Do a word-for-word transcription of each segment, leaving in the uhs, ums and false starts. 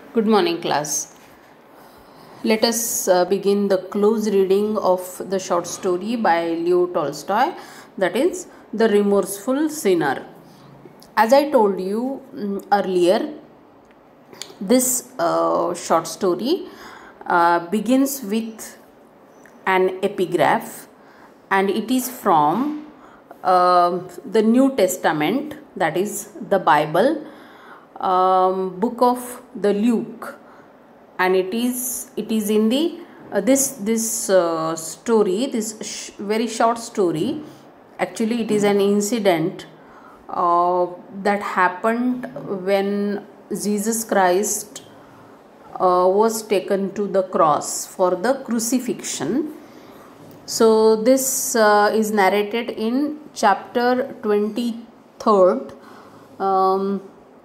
Good morning, class. Let us uh, begin the close reading of the short story by Leo Tolstoy, that is, The Remorseful Sinner. As I told you mm, earlier, this uh, short story uh, begins with an epigraph, and it is from uh, the New Testament, that is, the Bible, um, book of the Luke, and it is it is in the uh, this this uh, story, this sh- very short story. Actually, it is an incident uh, that happened when Jesus Christ uh, was taken to the cross for the crucifixion. So this uh, is narrated in chapter twenty-third, um,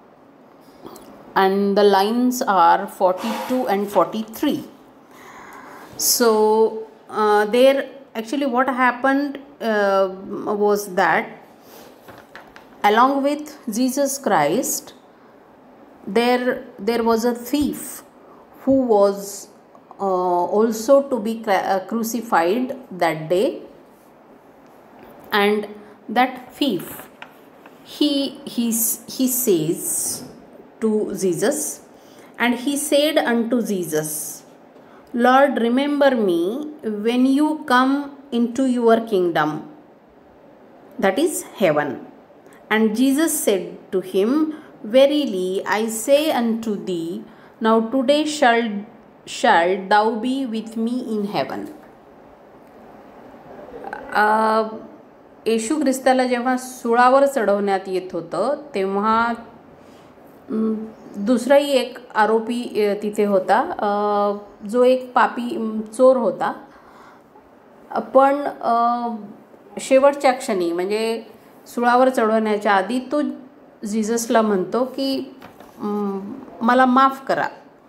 and the lines are forty-two and forty-three. So uh, there actually what happened uh, was that along with Jesus Christ, there there was a thief who was uh, also to be crucified that day, and that thief he he he says to Jesus, and he said unto Jesus, Lord, remember me when you come into your kingdom, that is heaven. And Jesus said to him, Verily I say unto thee, now today shall, shall thou be with me in heaven. येशू ख्रिस्ताला जेव्हा सुळावर चढवण्यात येत होतं तेव्हा दुसराही एक आरोपी तिथे होता, जो एक पापी चोर होता. पण शेवटच्या क्षणी म्हणजे सुळावर चढवण्याच्या आधी तो जीजसला म्हणतो की मला माफ करा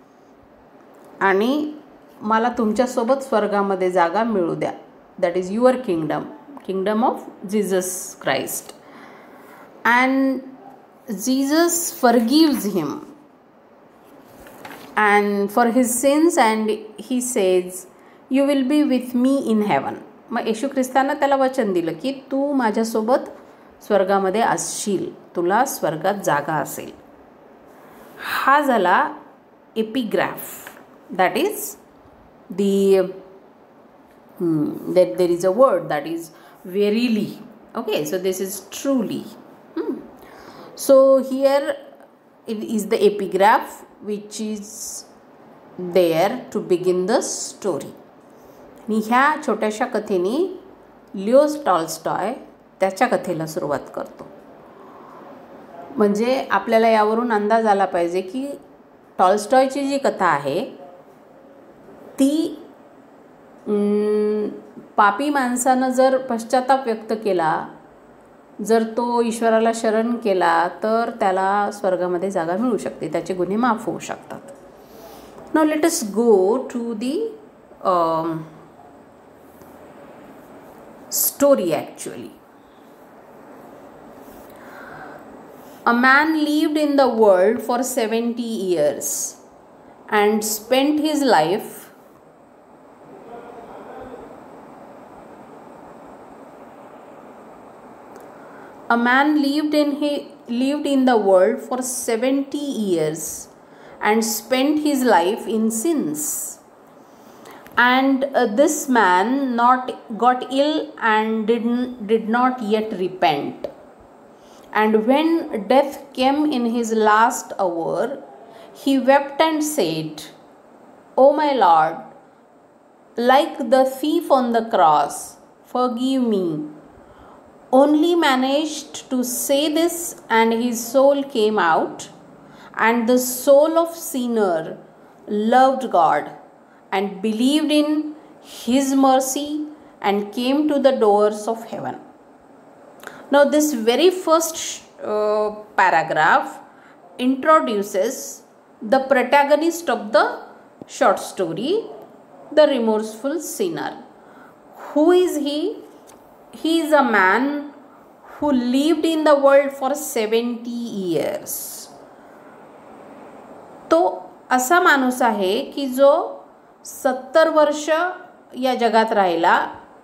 आणि मला तुमच्यासोबत स्वर्गामध्ये जागा मिळू द्या. That is your kingdom, kingdom of Jesus Christ. And Jesus forgives him and for his sins, and he says, you will be with me in heaven. मग येशू ख्रिस्तानं त्याला वचन दिलं की तू माझ्यासोबत स्वर्गामध्ये असशील, तुला स्वर्गात जागा असेल. हा झाला epigraph, that is the that there is a word that is verily. Okay, so this is truly. hmm. So here it is the epigraph which is there to begin the story. आणि ह्या छोट्याशा कथेने Leo Tolstoy त्याच्या कथेला सुरुवात करतो. म्हणजे आपल्याला यावरून अंदाज आला पाहिजे की टॉल्स्टॉयची जी कथा आहे ती पापी माणसानं जर पश्चाताप व्यक्त केला, जर तो ईश्वराला शरण केला तर त्याला स्वर्गामध्ये जागा मिळू शकते, त्याचे गुन्हे माफ होऊ शकतात. Now let us go to the story. Actually a man lived in the world for seventy years and spent his life A man lived in he lived in the world for seventy years and spent his life in sins. And uh, this man not got ill and didn't did not yet repent. And when death came in his last hour, he wept and said, O my Lord, like the thief on the cross, forgive me. Only managed to say this, and his soul came out, and the soul of sinner loved God and believed in his mercy and came to the doors of heaven. Now this very first uh, paragraph introduces the protagonist of the short story, the remorseful sinner. Who is he? He is a man who lived in the world for seventy years. तो असा माणूस आहे की जो सत्तर वर्ष या जगात राहिला.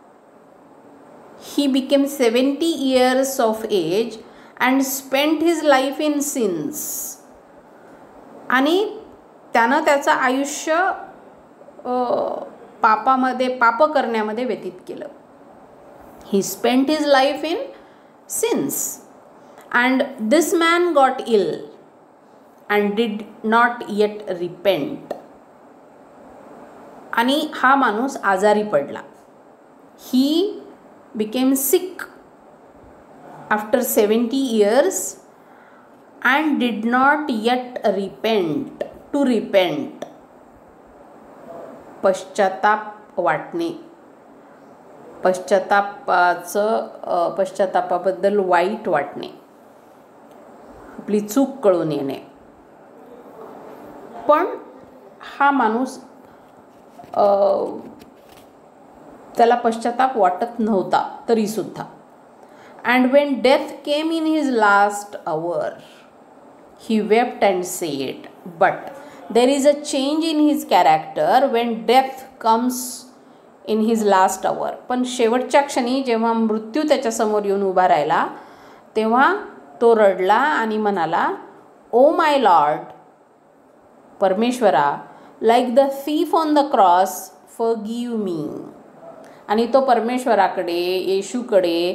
He became seventy years of age and spent his life in sins. आणि त्यानं त्याचं आयुष्य पापामध्ये पाप करण्यामध्ये व्यतीत केलं. He spent his life in sins and this man got ill and did not yet repent. आणि हा माणूस आजारी पडला. He became sick after seventy years and did not yet repent. To repent, पश्चाताप वाटणे, पश्चातापाचं पश्चातापाबद्दल वाईट वाटणे, आपली चूक कळून येणे. पण हा माणूस त्याला पश्चाताप वाटत नव्हता तरीसुद्धा. And when death came in his last hour he wept and said, but there is a change in his character when death comes in his last hour. पण शेवटच्या क्षणी जेव्हा मृत्यू त्याच्यासमोर येऊन उभा राहिला तेव्हा तो रडला आणि म्हणाला, ओ माय लॉर्ड, परमेश्वरा, like the thief on the cross forgive me. आणि तो परमेश्वराकडे, येशूकडे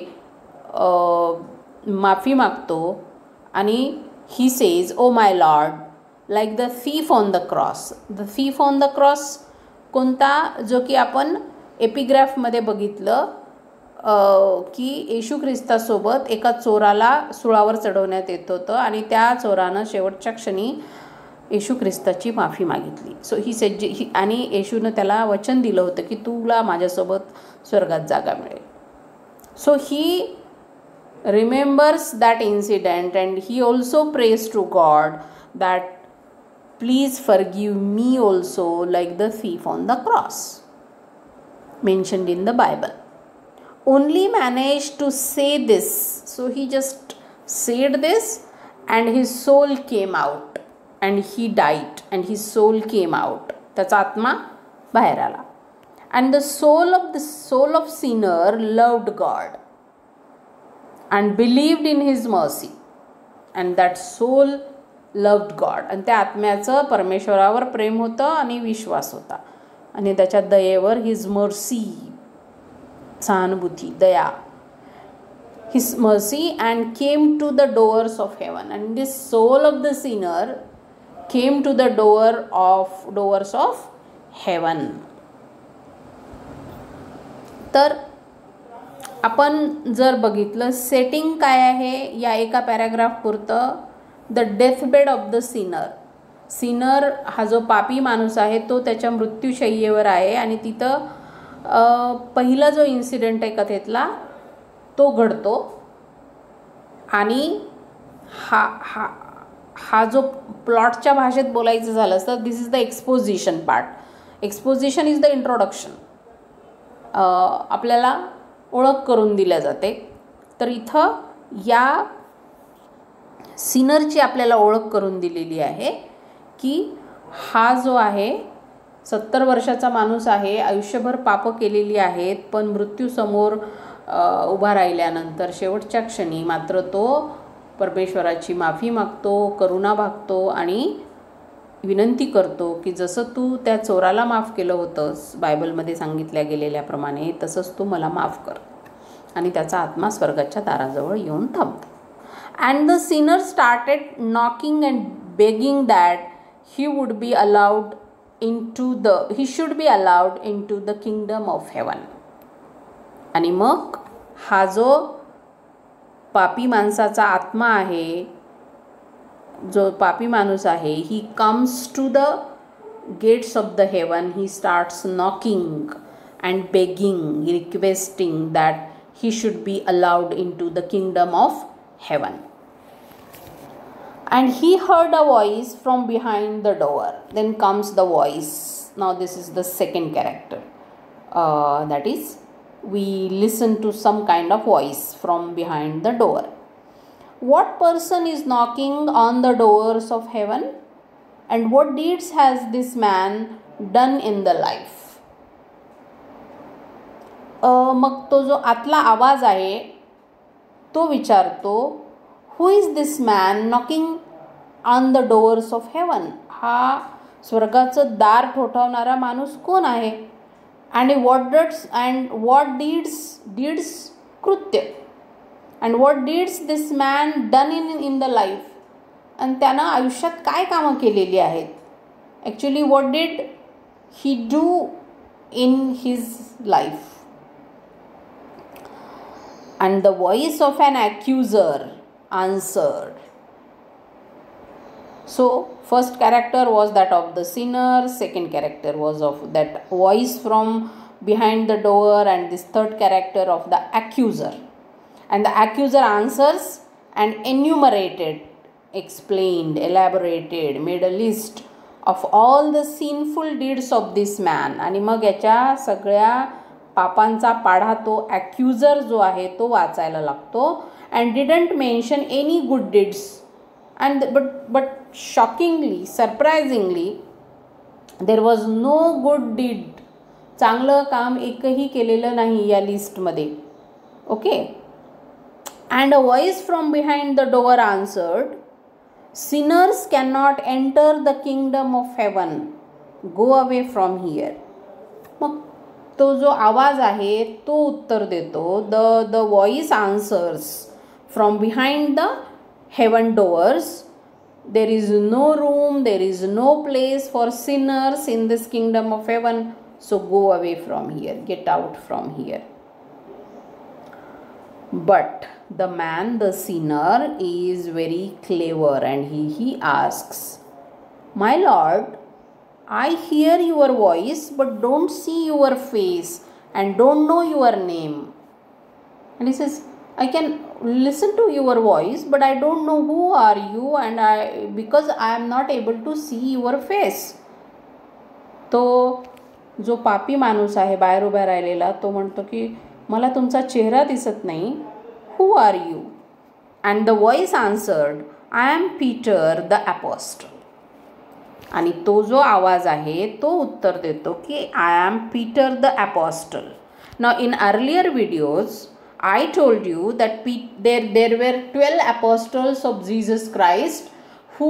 माफी मागतो आणि he says, oh my Lord, like the thief on the cross. The thief on the cross कोणता, जो की आपण एपिग्राफमध्ये बघितलं की येशू ख्रिस्तासोबत एका चोराला सुळावर चढवण्यात येत होतं आणि त्या चोरानं शेवटच्या क्षणी येशू ख्रिस्ताची माफी मागितली. सो ही सेज ही आणि येशूनं त्याला वचन दिलं होतं की तुला माझ्यासोबत स्वर्गात जागा मिळेल. So he remembers that incident and he also prays to God that please forgive me also like the thief on the cross mentioned in the Bible. Only managed to say this. So he just said this and his soul came out and he died and his soul came out. त्याचा आत्मा बाहेर आला. And the soul of the soul of sinner loved God and believed in his mercy, and that soul loved God. आणि त्या आत्म्याचं परमेश्वरावर प्रेम होतं आणि विश्वास होता आणि त्याच्या दयेवर हिज मर्सी, सहानुभूती, दया, his mercy, and came to the doors of heaven. And this soul of the sinner came to the door of doors of heaven. तर आपण जर बघितलं सेटिंग काय आहे या एका पॅराग्राफ पुरतं, the deathbed of the sinner. Sinner हा जो पापी माणूस आहे तो त्याच्या मृत्यूशय्येवर आहे आणि तिथं पहिला जो इन्सिडेंट आहे कथेतला तो घडतो आणि हा हा हा जो प्लॉटच्या भाषेत बोलायचं झालं तर this is the exposition part. Exposition is the introduction. आपल्याला ओळख करून दिल्या जाते. तर इथं या सिनरची आपल्याला ओळख करून दिलेली आहे की हा जो आहे सत्तर वर्षाचा माणूस आहे, आयुष्यभर पापं केलेली आहेत, पण मृत्यूसमोर उभा राहिल्यानंतर शेवटच्या क्षणी मात्र तो परमेश्वराची माफी मागतो, करुणा भागतो आणि विनंती करतो की जसं तू त्या चोराला माफ केलं होतंस बायबलमध्ये सांगितल्या गेलेल्याप्रमाणे तसंच तू मला माफ कर. आणि त्याचा आत्मा स्वर्गाच्या दाराजवळ येऊन थांबतो. And the sinner started knocking and begging that he would be allowed in to the he should be allowed in to the kingdom of heaven. आणि मग हा जो पापी माणसाचा आत्मा आहे, जो पापी माणूस आहे, he comes to the gates of the heaven. He starts knocking and begging, requesting that he should be allowed into the kingdom of heaven. And he heard a voice from behind the door. Then comes the voice. Now this is the second character. Uh, that is, we listen to some kind of voice from behind the door. What person is knocking on the doors of heaven? and what deeds has this man done in the life. uh, मग तो जो आतला आवाज आहे तो विचारतो, who is this man knocking on the doors of heaven. हा स्वर्गाचं दार ठोठावणारा माणूस कोण आहे. And what deeds and what deeds deeds कृत्य and what deeds this man done in in the life. आणि त्यानं आयुष्यात काय कामं केलेली आहेत. Actually what did he do in his life. And the voice of an accuser answered. So first character was that of the sinner, second character was of that voice from behind the door, and this third character of the accuser. And the accuser answers and enumerated, explained, elaborated, made a list of all the sinful deeds of this man. आणि मग याच्या सगळ्या पापांचा पाढा तो ॲक्युजर जो आहे तो वाचायला लागतो. And didn't mention any good deeds. And but but shockingly, surprisingly, there was no good deed. चांगलं काम एकही केलेलं नाही या लिस्टमध्ये. Okay. And a voice from behind the door answered, sinners can not enter the kingdom of heaven. Go away from here. मग तो जो आवाज आहे तो उत्तर देतो. The the voice answers from behind the heaven doors, there is no room, there is no place for sinners in this kingdom of heaven. So go away from here, get out from here. But the man, the sinner, is very clever and he he asks, my lord, I hear your voice but don't see your face and don't know your name. And he says, I can listen to your voice but I don't know who are you, and I because I am not able to see your face. तो जो पापी माणूस आहे बाहेर उभा राहिलेला तो म्हणतो की मला तुमचा चेहरा दिसत नाही. Who are you? And the voice answered, I am Peter the apostle. आणि तो जो आवाज आहे तो उत्तर देतो की I am Peter the apostle. Now in earlier videos I told you that P there there were twelve apostles of Jesus Christ who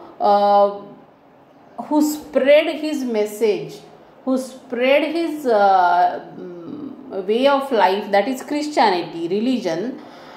who spread his message, who spread his way of life, that is Christianity religion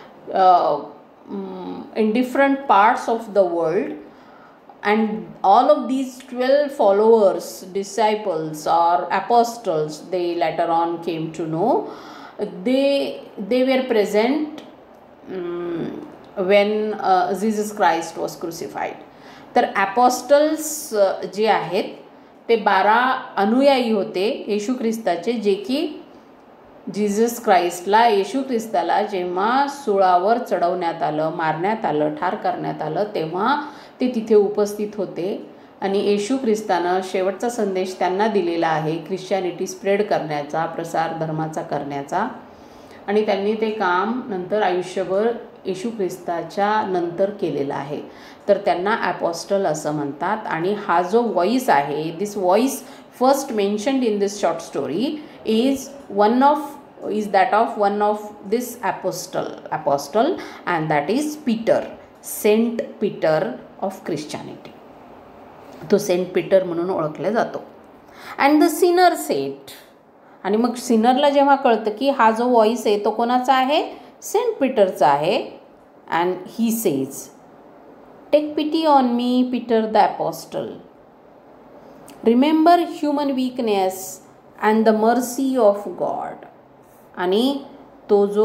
in different parts of the world. And all of these twelve followers, disciples or apostles, they later on came to know, they they were present um, when uh, Jesus Christ was crucified. तर apostles uh, जे आहेत ते बारा अनुयायी होते येशू ख्रिस्ताचे, जे की Jesus क्राइस्टला, येशू ख्रिस्ताला जेव्हा सुळावर चढवण्यात आलं, मारण्यात आलं, ठार करण्यात आलं, तेव्हा ते तिथे उपस्थित होते. आणि येशू ख्रिस्तानं शेवटचा संदेश त्यांना दिलेला आहे ख्रिश्चॅनिटी स्प्रेड करण्याचा, प्रसार धर्माचा करण्याचा. आणि त्यांनी ते काम नंतर आयुष्यभर येशू ख्रिस्ताच्या नंतर केलेलं आहे. तर त्यांना ॲपॉस्टल असं म्हणतात. आणि हा जो व्हॉइस आहे, this voice first mentioned in this short story is one of is that of one of this apostle apostle and that is Peter, Saint Peter of Christianity. तो सेंट पीटर म्हणून ओळखला जातो. अँड द सिनर सेट, आणि मग सिनरला जेव्हा कळतं की हा जो व्हॉइस आहे तो कोणाचा आहे, सेंट पीटरचा आहे. And he says, take pity on me Peter the apostle, remember human weakness and the mercy of God. आणि तो जो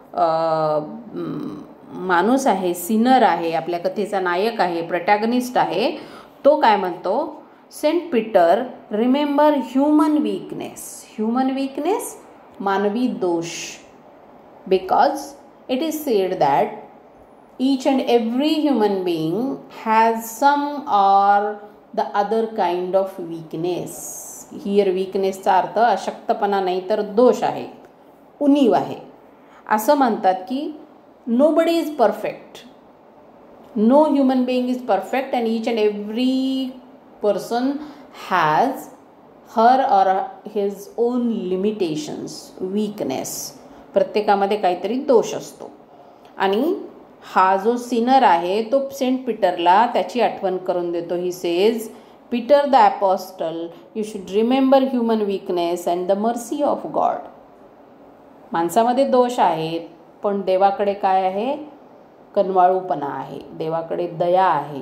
माणूस आहे, सिनर आहे, आपल्या कथेचा नायक आहे, प्रोटॅगनिस्ट आहे, तो काय म्हणतो, Saint Peter, remember human weakness. Human weakness, मानवी दोष. Because it is said that each and every human being has some or the other kind of weakness. Here वीकनेसचा अर्थ अशक्तपणा नाही तर दोष आहे, उणीव आहे. असं म्हणतात की nobody is perfect, no human being is perfect, and each and every person has her or his own limitations, weakness. प्रत्येकामध्ये काहीतरी दोष असतो. आणि हा जो सिनर आहे तो सेंट पीटरला त्याची आठवण करून देतो. He says, Peter the apostle, you should remember human weakness and the mercy of God. माणसामध्ये दोष आहेत, पण देवाकडे काय आहे? कनवाळूपणा आहे, देवाकडे दया आहे.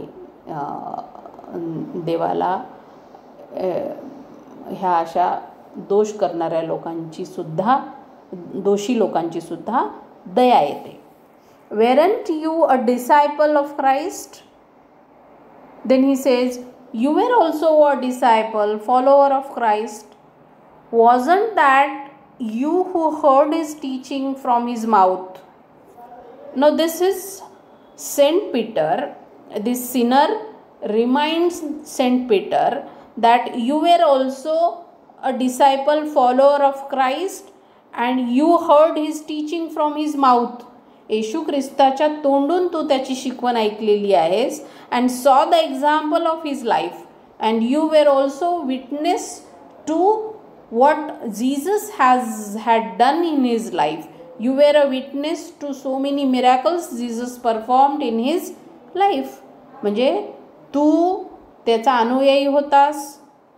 देवाला ह्या अशा दोष करणाऱ्या लोकांची सुद्धा, दोषी लोकांची सुद्धा दया येते. Weren't you a disciple of Christ? Then he says, you were also a disciple, follower of Christ. Wasn't that you who heard his teaching from his mouth? Now this is Saint Peter. This sinner reminds Saint Peter that you were also a disciple, follower of Christ, and you heard his teaching from his mouth. येशू ख्रिस्ताच्या तोंडून तू त्याची शिकवण ऐकलेली आहेस. and saw the example of his life, and you were also witness to what Jesus has had done in his life. You were a witness to so many miracles Jesus performed in his life. म्हणजे तू त्याचा अनुयायी होतास,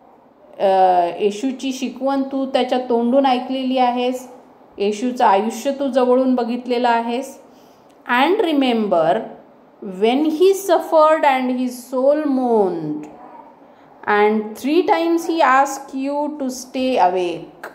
येशूची शिकवण तू त्याच्या तोंडून ऐकलेली आहेस, येशूचं आयुष्य तू जवळून बघितलेलं आहेस. And remember when he suffered and his soul mourned, and three times he asked you to stay awake.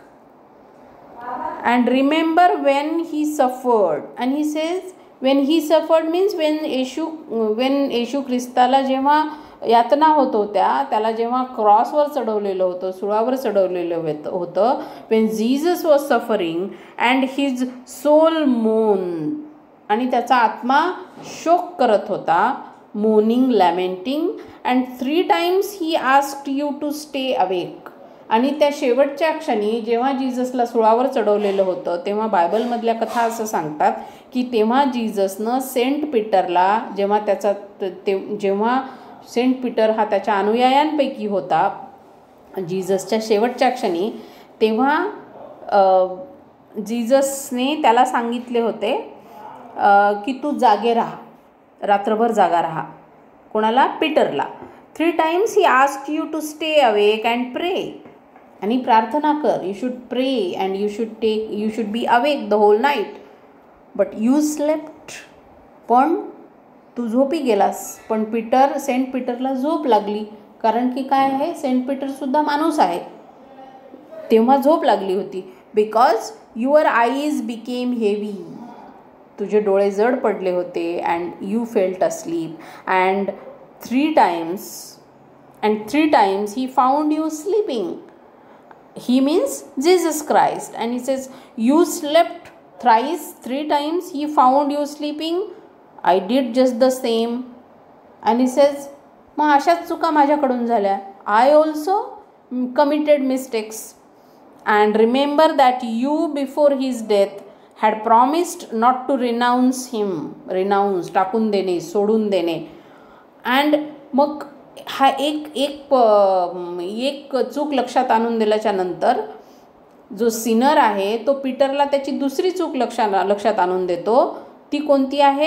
And remember when he suffered, and he says when he suffered means when Yeshu when येशू ख्रिस्ताला जेव्हा यातना होत होत्या, त्याला जेव्हा क्रॉसवर चढवलेलं होतं, सुळावर चढवलेलं होतं, when Jesus was suffering and his soul mourned, आणि त्याचा आत्मा शोक करत होता, mourning, lamenting, and three times he asked you to stay awake. आणि त्या शेवटच्या क्षणी जेव्हा जीजसला सुळावर चढवलेलं होतं, तेव्हा बायबलमधल्या कथा असं सांगतात की तेव्हा जीजसनं सेंट पीटरला, जेव्हा त्याचा ते जेव्हा सेंट पीटर हा त्याच्या अनुयायांपैकी होता जीजसच्या शेवटच्या क्षणी, तेव्हा जीजसने त्याला सांगितले होते की तू जागे राहा, रात्रभर जागा राहा. कोणाला? पीटरला. Three times he asked you to stay awake and pray. आणि प्रार्थना कर. You should pray and you should take you should be awake the whole night. But you slept. पण तू झोपी गेलास. पण पीटर सेंट पीटरला झोप लागली. कारण की काय आहे, सेंट पीटरसुद्धा माणूस आहे. तेव्हा झोप लागली होती. Because your eyes became heavy. तुझे डोळे जड पडले होते. And you felt asleep. And three times and three times he found you sleeping. He means Jesus Christ. And he says you slept thrice. Three times he found you sleeping. I did just the same. And he says मग अशाच चुका माझ्याकडून झाल्या. I also committed mistakes. And remember that you before his death had promised not to renounce him. renounce टाकून देणे, सोडून देणे. and मग हा एक एक एक चूक लक्षात आणून दिल्याच्या नंतर जो सिनर आहे तो पीटरला त्याची दुसरी चूक लक्षात लक्षात आणून देतो. ती कोणती आहे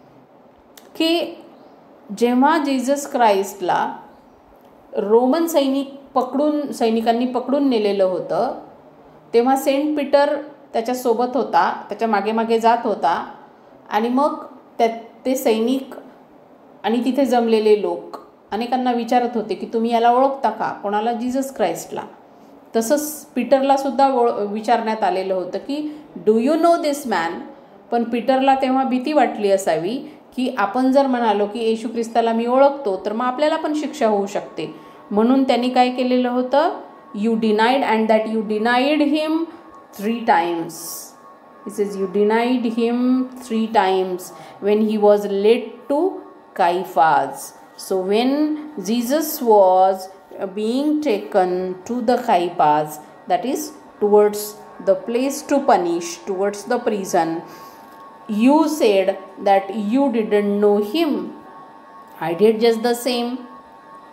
की जेव्हा जीसस क्राइस्टला रोमन सैनिक पकडून सैनिकांनी पकडून नेलेलं होतं, तेव्हा सेंट पीटर त्याच्यासोबत होता, त्याच्या मागे मागे जात होता. आणि मग त्या ते सैनिक आणि तिथे जमलेले लोक अनेकांना विचारत होते की तुम्ही याला ओळखता का? कोणाला? जीसस क्राइस्टला. तसंच पीटरलासुद्धा ओळ विचारण्यात आलेलं होतं की do you know this man. पण पीटरला तेव्हा भीती वाटली असावी की आपण जर म्हणालो की येशू ख्रिस्ताला मी ओळखतो तर मग आपल्याला पण शिक्षा होऊ शकते. म्हणून त्यांनी काय केलेलं होतं? You denied and that you denied him three times. He says you denied him three times when he was led to Caiaphas. So when Jesus was being taken to the Caiaphas, that is towards the place to punish, towards the prison, you said that you didn't know him. I did just the same.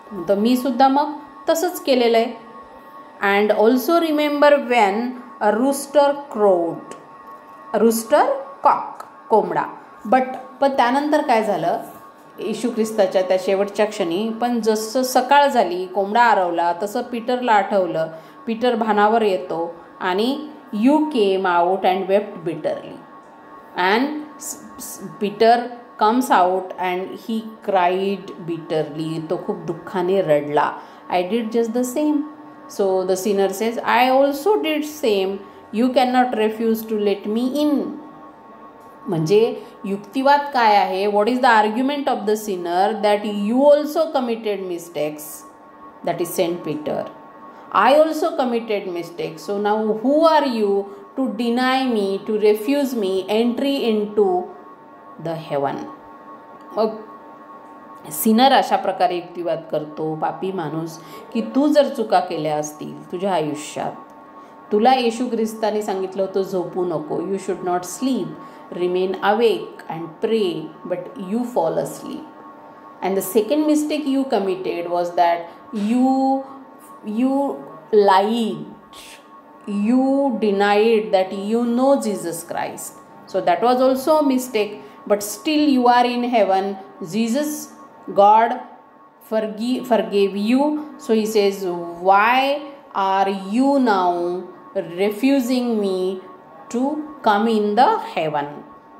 तर मी सुद्धा मग तसंच केलेलं आहे. And also remember when a rooster crowed. Rooster cock, कोंबडा. But पण त्यानंतर काय झालं येशू ख्रिस्ताच्या त्या शेवटच्या क्षणी, पण जसं सकाळ झाली, कोंबडा आरवला, तसं पीटरला आठवलं. पीटर भानावर येतो आणि you came out and wept bitterly. And Peter comes out and he cried bitterly. तो खूप दुःखाने रडला. I did just the same. So the sinner says I also did same. You can not refuse to let me in. म्हणजे युक्तिवाद काय आहे? What is the argument of the sinner? That you also committed mistakes. That is Saint Peter. I also committed mistakes. So now who are you to deny me, to refuse me entry into the heaven? मग sinner अशा प्रकारे युक्तिवाद करतो, पापी माणूस, की तू जर चुका केल्या असतील तुझ्या आयुष्यात, तुला येशू ख्रिस्ताने सांगितलं होतं झोपू नको, you should not sleep, remain awake and pray, but you fall asleep. And the second mistake you committed was that you you lied, you denied that you know Jesus Christ. So that was also a mistake, but still you are in heaven. Jesus, God forgive, forgave you. So he says, why are you now refusing me to come in the heaven?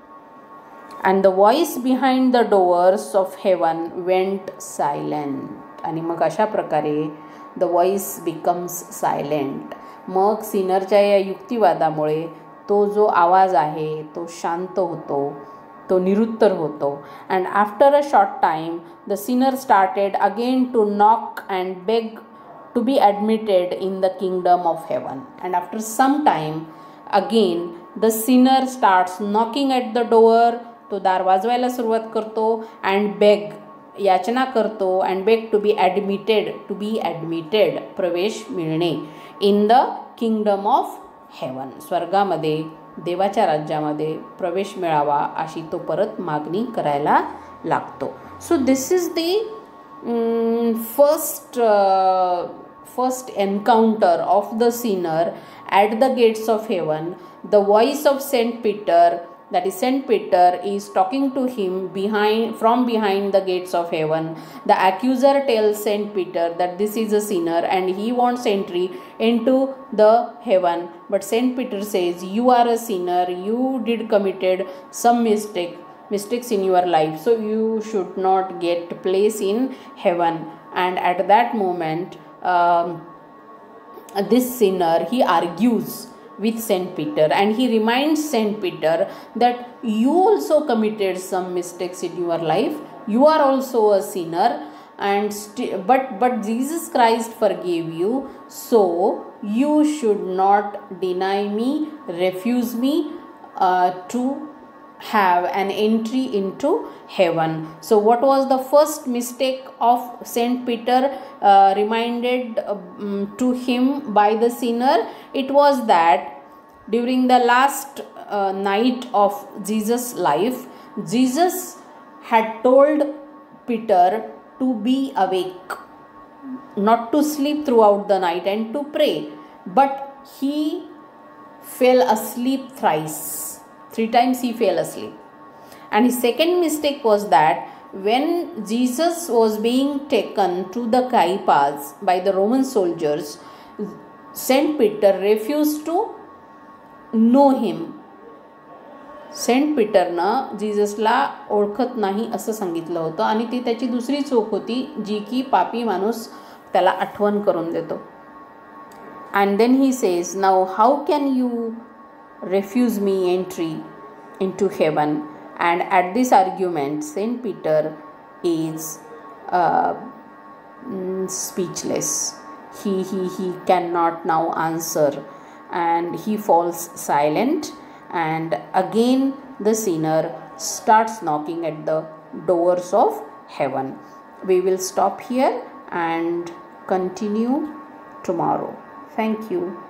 And the voice behind the doors of heaven went silent. आणि मग अशा प्रकारे the voice becomes silent. मग सिनरच्या या युक्तिवादामुळे तो जो आवाज आहे तो शांत होतो, तो निरुत्तर होतो. And after a short time the sinner started again to knock and beg to be admitted in the kingdom of heaven. And after some time again the sinner starts knocking at the door. तो दार वाजवायला सुरुवात करतो. And beg, याचना करतो. And beg to be admitted, to be admitted, प्रवेश मिळणे, in the kingdom of heaven, स्वर्गामध्ये, देवाच्या राज्यामध्ये प्रवेश मिळावा अशी तो परत मागणी करायला लागतो. So this is the first first encounter of the sinner at the gates of heaven. The voice of Saint Peter, that is Saint Peter, is talking to him behind, from behind the gates of heaven. The accuser tells Saint Peter that this is a sinner and he wants entry into the heaven. But Saint Peter says, you are a sinner, you did committed some mistake, mistakes in your life, so you should not get place in heaven. And at that moment, um, this sinner, he argues with Saint Peter, and he reminds Saint Peter that you also committed some mistakes in your life, you are also a sinner, and st- but but Jesus Christ forgave you, so you should not deny me, refuse me uh, to have an entry into heaven. So what was the first mistake of Saint Peter uh, reminded um, to him by the sinner? It was that during the last uh, night of Jesus' life, Jesus had told Peter to be awake, not to sleep throughout the night and to pray, but he fell asleep thrice. Three times he fell asleep. And his second mistake was that when Jesus was being taken to the Caiaphas by the Roman soldiers, Saint Peter refused to know him. Saint पीटरनं जीजसला ओळखत नाही असं सांगितलं होतं, आणि ती त्याची दुसरी चूक होती, जी की पापी माणूस त्याला आठवण करून देतो. And then he says, now how can you refuse me entry into heaven? And at this argument, Saint Peter is uh, speechless. He, he, he cannot now answer, and he falls silent. And again the sinner starts knocking at the doors of heaven. We will stop here and continue tomorrow. Thank you.